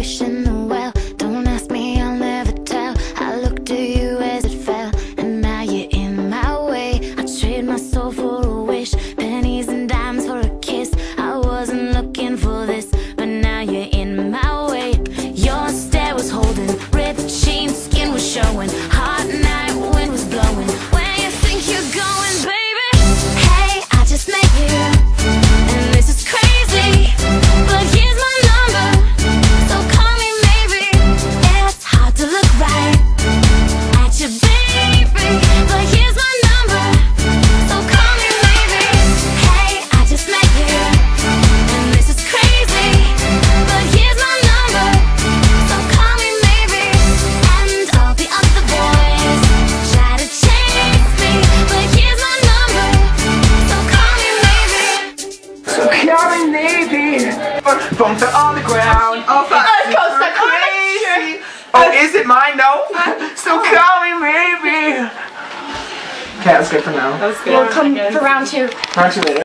wishing the well. Don't ask me, I'll never tell. I looked at you as it fell, and now you're in my way. I trade my soul for a wish, pennies and dimes for a kiss. I wasn't looking for this, but now you're in my way. Your stare was holding, ripped jeans, skin was showing. Hot night, wind was blowing. Where you think you're going, baby? Hey, I just met you, and this is crazy, but here's my number, so call me maybe. It's hard to look right at you, baby, but here's my number, so call me maybe. Hey, I just met you, and this is crazy, but here's my number, so call me maybe. And all the other boys try to chase me, but here's my number, so call me maybe. So coming maybe. Phone fell on the ground. Oh, that's so crazy. Oh, is it mine? No. So coming maybe. Okay, that's good for now. That was good. We'll come for round two. Round two later.